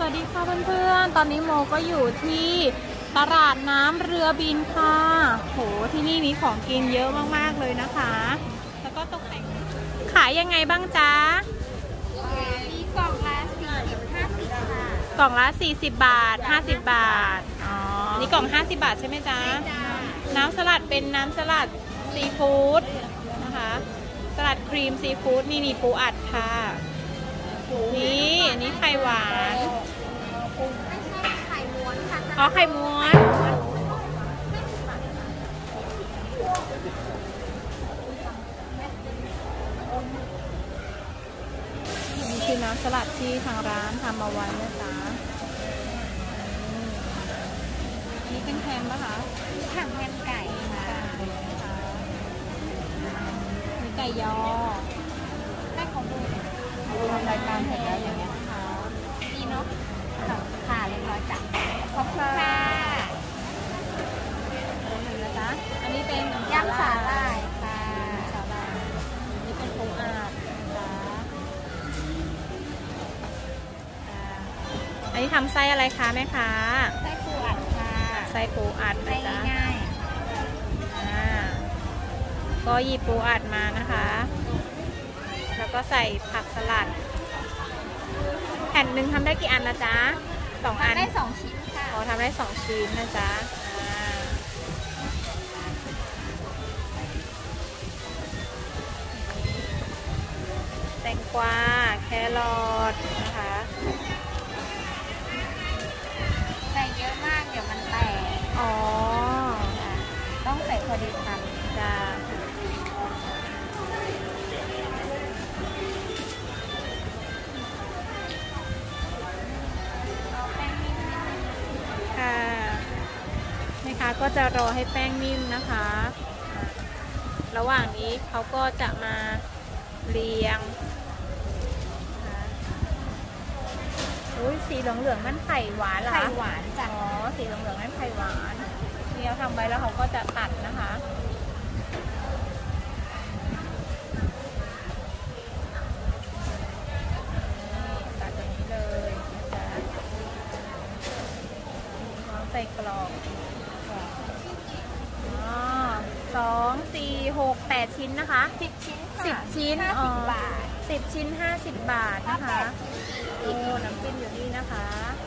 วัสดีค่ะเพื่อนๆตอนนี้โมก็อยู่ที่ตลาดน้ำเรือบินค่ะโหที่นี่มีของกินเยอะมากๆเลยนะคะแล้วก็ตกแต่งขายยังไงบ้างจ๊ะมีกล่องละ40-50ค่ะกล่องละ40 บาท50 บาทอ๋อนี่กล่อง50 บาทใช่ไหมจ๊ะน้ำสลัดเป็นน้ำสลัดซีฟู้ดนะคะสลัดครีมซีฟู้ดนี่ปูอัดค่ะนี่อันนี้ไข่หวานไข่ม้วนค่ะอ๋อไข่ม้วนนี่คือน้ำสลัดที่ทางร้านทำมาไว้นะจ๊ะอันนี้เป็นแฮมปะคะแฮมไก่ค่ะมีไก่ยอได้ของดูรายการเสร็จแล้วอย่างเงี้ยนะคะดีเนาะค่ะเรียบร้อยจ้ะขอบคุณค่ะนะจ๊ะอันนี้เป็นยำสาหร่ายค่ะสาหร่ายนี่เป็นปูอัดนะอันนี้ทำไส้อะไรคะแม่ค้าไส้ปูอัดค่ะไส้ปูอัดนะจ๊ะง่ายก็หยิบปูอัดมานะคะแล้วก็ใส่ผักสลัดแผ่นหนึ่งทำได้กี่อันนะจ๊ะ2 อันได้2 ชิ้นค่ะอ๋อทำได้2 ชิ้นนะจ๊ะแตงกวาแครอทนะคะใส่เยอะมากเดี๋ยวมันแตกอ๋อต้องใส่พอดีคำจ้ะก็จะรอให้แป้งนิ่มนะคะระหว่างนี้เขาก็จะมาเรียงอุ้ยสีเหลืองๆนั่นไข่หวานเหรอคะไข่หวานจ้ะอ๋อสีเหลืองๆนั่นไข่หวานนี่เราทำไว้แล้วเขาก็จะตัดนะคะตัดอย่างนี้เลยนะจ๊ะใส่กรอบ2 4 6 8 ชิ้นนะคะ 10 ชิ้น 10 ชิ้น 50 บาท 10 ชิ้น50 บาทนะคะโอ้น้ำจิ้มอยู่นี่นะคะ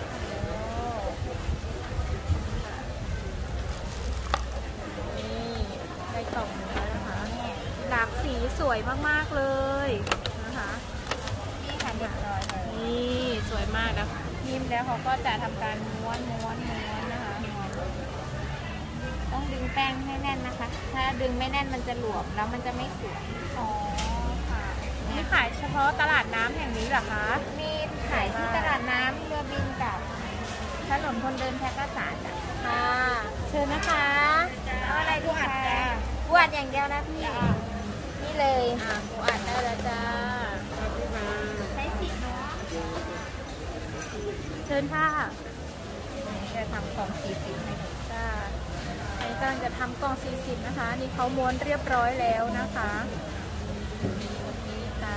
นี่ได้กล่องแล้วนะคะหลากสีสวยมากๆเลยนะคะนี่ค่ะเรียบร้อยเลยนี่สวยมากแล้วนิ่มแล้วเขาก็จะทำการม้วนนะคะต้องดึงแป้งให้แน่นนะคะ ถ้าดึงไม่แน่นมันจะหลวมแล้วมันจะไม่สวยอ๋อค่ะนี่ขายเฉพาะตลาดน้ำแห่งนี้เหรอคะมีขายที่ตลาดน้ำเรือบินกับถนนคนเดินแพร่กษาจ้ะค่ะเชิญนะคะเอาอะไรดีคะบวชอย่างเดียวนะพี่นี่เลยปูอัดได้แล้วจ้าใช้สีเนาะเชิญค่ะจะทำกล่อง40ให้จ้าอันนี้กำลังจะทำกล่อง40นะคะนี่เขาม้วนเรียบร้อยแล้วนะคะนี่ค่ะ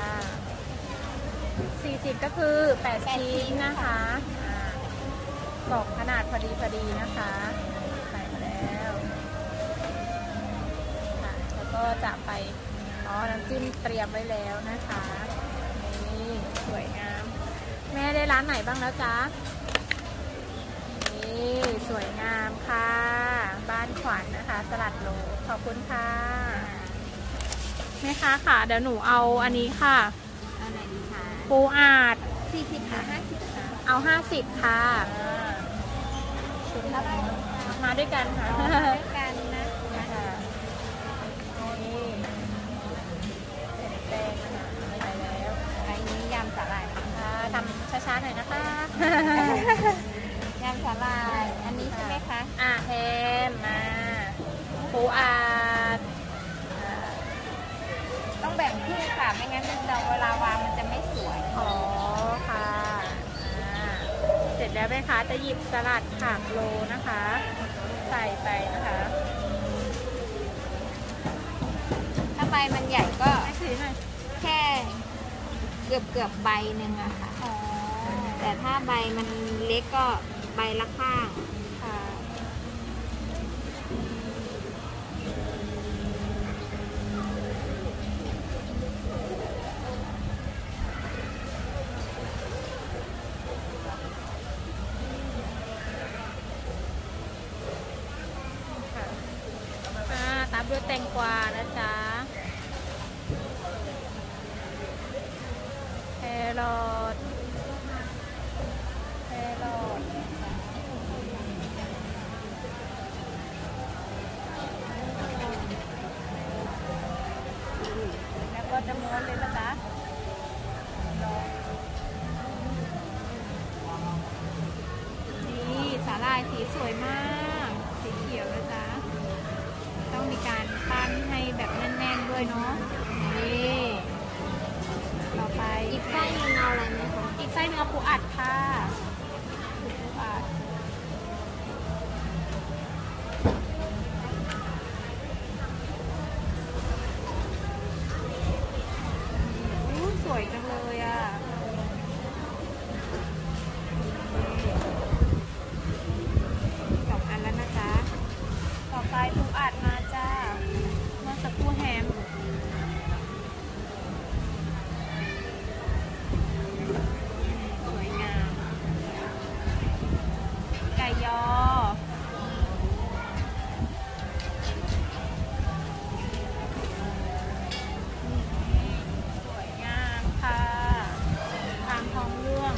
40ก็คือ8 ชิ้นนะคะกล่องขนาดพอดีนะคะใส่มาแล้วค่ะแล้วก็จะไปน้ำจิ้มเตรียมไว้แล้วนะคะนี่สวยงามแม่ได้ร้านไหนบ้างแล้วจ๊ะนี่สวยงามค่ะบ้านขวัญ นะคะสลัดโลขอบคุณค่ะแม่ค้าค่ะเดี๋ยวหนูเอาอันนี้ค่ะเอาไหนดีคะปูอัด 40ค่ะ50ค่ะเอา50ค่ะมาด้วยกันค่ะด้วยกันนะนี่แป้งนะคะใส่แล้วอันนี้ยำสาหร่ายค่ะทำช้าๆหน่อยนะคะยำสาหร่ายอันนี้ใช่ไหมคะแฮมมาปูอัดต้องแบ่งครึ่งค่ะไม่งั้นเวลาวางมันจะไม่สวยอ๋อค่ะเสร็จแล้วแม่ค้าจะหยิบสลัดผักโลนะคะใส่ไปนะคะถ้าใบมันใหญ่ก็แค่เกือบใบหนึ่งอะค่ะอ๋อแต่ถ้าใบมันเล็กก็ใบละข้างค่ะ ตามด้วยแตงกวานะจ๊ะแครอทแล้วก็จะม้วนเลยนะจ๊ะนี่สาหร่ายสีสวยมากสีเขียวนะจ๊ะต้องมีการปั้นให้แบบแน่นๆด้วยเนาะนี่ต่อไปอีกไส้หนึงเอาอะไรไหมคะอีกไส้เนื้อปูอัดค่ะปูอัดสวยจังเลยอ่ะ2 อันแล้วนะจ๊ะต่อไปปูอัดมาจ้าเมื่อสักครู่แฮมสวยงามไก่ยอสวยงามค่ะทางทองเรื่อง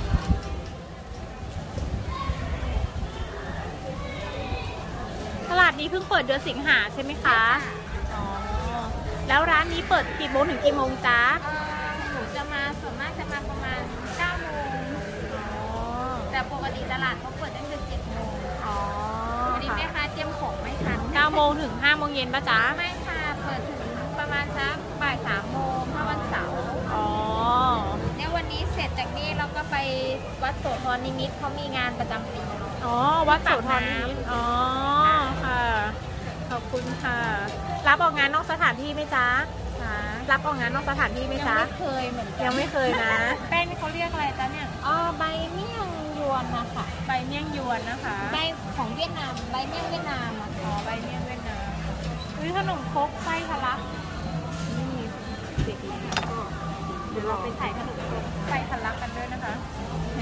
ตลาดนี้เพิ่งเปิดเดือนสิงหาใช่ไหมคะ อ๋อ แล้วร้านนี้เปิดกี่โมงถึงกี่โมงจ๊ะหนูจะมาส่วนมากจะมาประมาณ9 โมงอ๋อแต่ปกติตลาดเขาเปิดตั้งแต่7 โมงอ๋อวันนี้แม่ค้าเตรียมของไม่ทัน 9 โมงถึง 5 โมงเย็นป่ะจ๊ะไม่ค่ะเปิดถึงประมาณสักบ่าย3 โมงถ้าวันเสาร์อ๋อเนี่ยวันนี้เสร็จจากนี่เราก็ไปวัดโสธรนิมิตรเขามีงานประจำปีอ๋อ วัดโสธรนิมิตรอ๋อ ค่ะ ขอบคุณค่ะ รับออกงานนอกสถานที่ไหมจ๊ะค่ะรับออกงานนอกสถานที่ไหมยังจ๊ะไม่เคยเหมือนกันยังไม่เคยนะ แป้งนี่เขาเรียกอะไรจ๊ะเนี่ยใบเมี่ยงยวนนะคะใบเมี่ยงยวนนะคะใบของเวียดนามใบเมี่ยงเวียดนามอะอ๋อ ใบเมี่ยงเวียดนามอุ้ยขนมครกไส้ทะลักนี่เด็กดีก็เดี๋ยวเราไปถ่ายขนมครกไส้ทะลักกันด้วยนะคะ นี่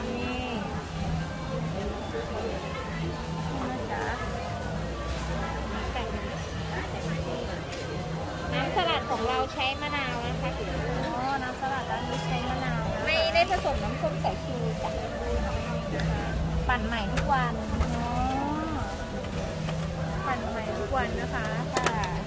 นะจ๊ะน้ำสลัดของเราใช้มะนาวนะคะอ๋อ น้ำสลัดร้านนี้ใช้มะนาวนะไม่ได้ผสมน้ำส้มสายชูจ้ะปั่นใหม่ทุกวันอ๋อ ปั่นใหม่ทุกวันนะคะค่ะ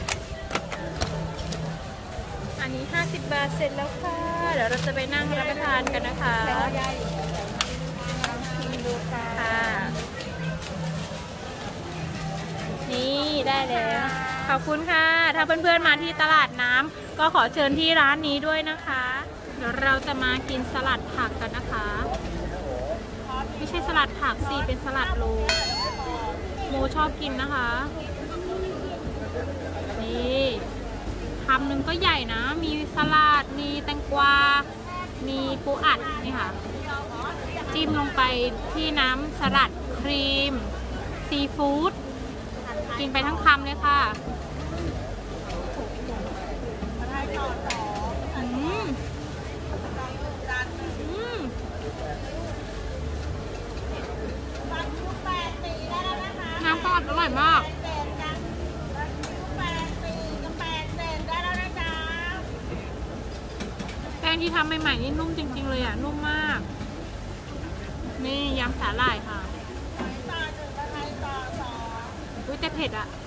อันนี้50 บาทเสร็จแล้วค่ะ เดี๋ยวเราจะไปนั่งรับประทานกันนะคะแล้วย่าอยู่ลองชิมดูค่ะค่ะ นี่ได้แล้ว ขอบคุณค่ะ ถ้าเพื่อนๆมาที่ตลาดน้ำก็ขอเชิญที่ร้านนี้ด้วยนะคะ เดี๋ยวเราจะมากินสลัดผักกันนะคะ ไม่ใช่สลัดผักสิเป็นสลัดโลโมชอบกินนะคะ นี่คำหนึ่งก็ใหญ่นะ มีสลัด มีแตงกวา มีปูอัดนี่ค่ะ จิ้มลงไปที่น้ำสลัดครีม ซีฟู้ด กินไปทั้งคำเลยค่ะน้ำปอดอร่อยมาก แป้งที่ทำใหม่ๆนี่นุ่มจริงๆเลยอ่ะ นุ่มมาก นี่ยำสาหร่ายค่ะอุ้ยแต่เผ็ดอ่ะ